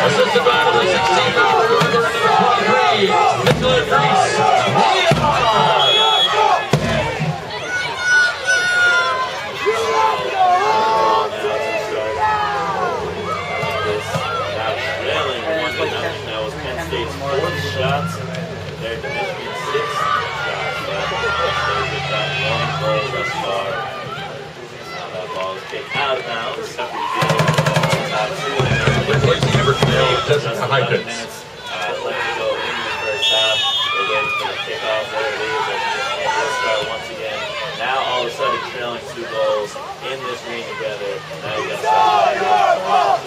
Assisted by number 16, number 23, Nicola Dries. That was Penn State's 4th shot. Their Michigan's 6th shot. They've got 1 goal thus far. That ball is kicked out of bounds. Replacing number 12, Jessica Hypens. Let's go in the first half. We're waiting for the kickoff. There it is. And we'll start once again. Now all of a sudden trailing 2 goals in this game together. Now you got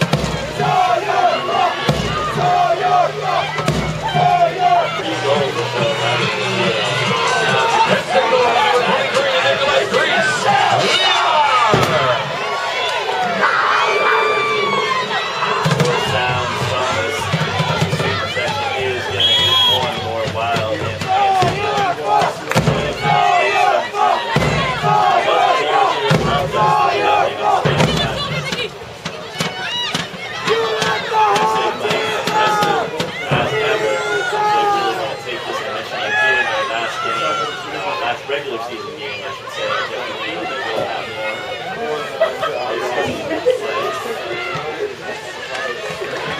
regular season game, I should say. They will have more.